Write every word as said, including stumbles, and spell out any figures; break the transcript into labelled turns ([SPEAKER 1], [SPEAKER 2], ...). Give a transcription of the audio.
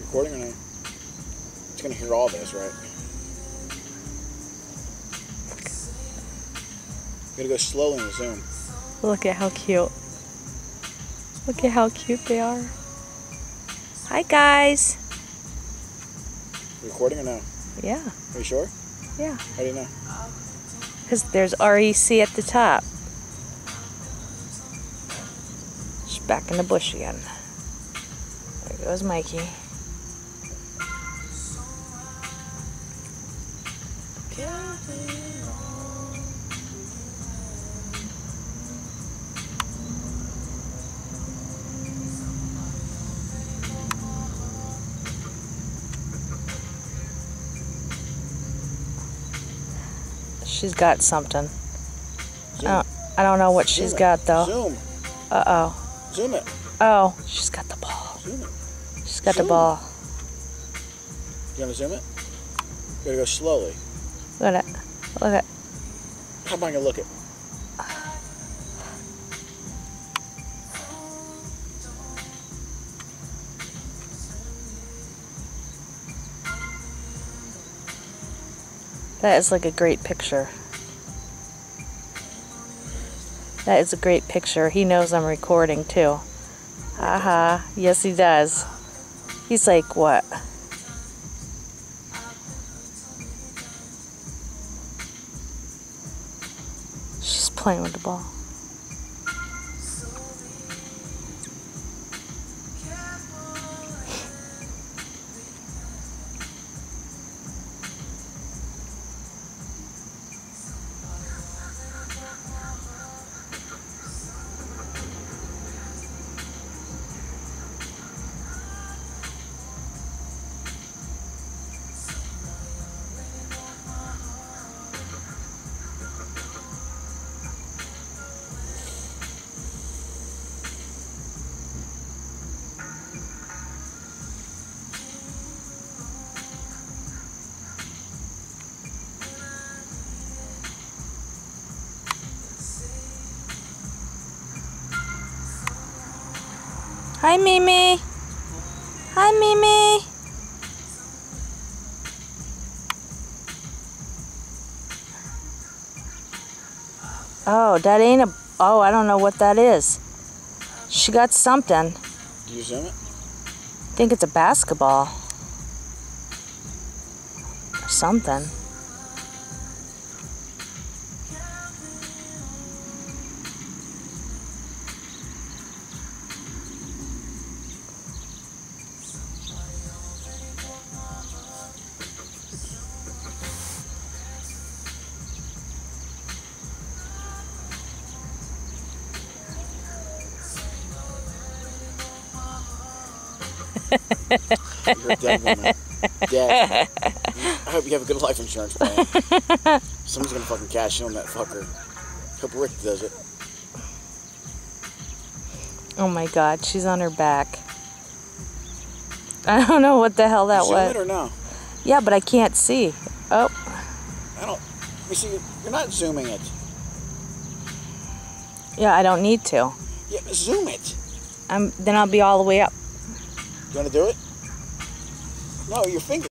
[SPEAKER 1] Recording or not? It's gonna hear all this, right? You gotta go slowly in the zoom.
[SPEAKER 2] Look at how cute. Look at how cute they are. Hi, guys.
[SPEAKER 1] Recording or no?
[SPEAKER 2] Yeah.
[SPEAKER 1] Are you sure?
[SPEAKER 2] Yeah.
[SPEAKER 1] How do you know?
[SPEAKER 2] Because there's R E C at the top. She's back in the bush again. There goes Mikey. She's got something. I don't, I don't know what
[SPEAKER 1] Zoom
[SPEAKER 2] she's
[SPEAKER 1] it.
[SPEAKER 2] got though.
[SPEAKER 1] Zoom.
[SPEAKER 2] Uh-oh.
[SPEAKER 1] Zoom it.
[SPEAKER 2] Oh, she's got the ball.
[SPEAKER 1] Zoom it.
[SPEAKER 2] She's got
[SPEAKER 1] Zoom.
[SPEAKER 2] the ball.
[SPEAKER 1] You wanna zoom it? You gotta go slowly.
[SPEAKER 2] Look at it. Look at it.
[SPEAKER 1] How am I gonna look it?
[SPEAKER 2] That is like a great picture. That is a great picture. He knows I'm recording too. Haha. Uh-huh. Yes, he does. He's like, what? She's playing with the ball. Hi, Mimi. Hi, Mimi. Oh, that ain't a... Oh, I don't know what that is. She got something.
[SPEAKER 1] Do you zoom it?
[SPEAKER 2] I think it's a basketball. Or something.
[SPEAKER 1] You're a dead woman. Dead. I hope you have a good life insurance plan. Someone's gonna fucking cash in on that fucker. Hope Rick does it.
[SPEAKER 2] Oh my God, she's on her back. I don't know what the hell that
[SPEAKER 1] you zoom
[SPEAKER 2] was.
[SPEAKER 1] it or no?
[SPEAKER 2] Yeah, but I can't see. Oh.
[SPEAKER 1] I don't. You see, you're not zooming it.
[SPEAKER 2] Yeah, I don't need to.
[SPEAKER 1] Yeah, zoom it.
[SPEAKER 2] I'm. Then I'll be all the way up.
[SPEAKER 1] You wanna do it? No, your finger.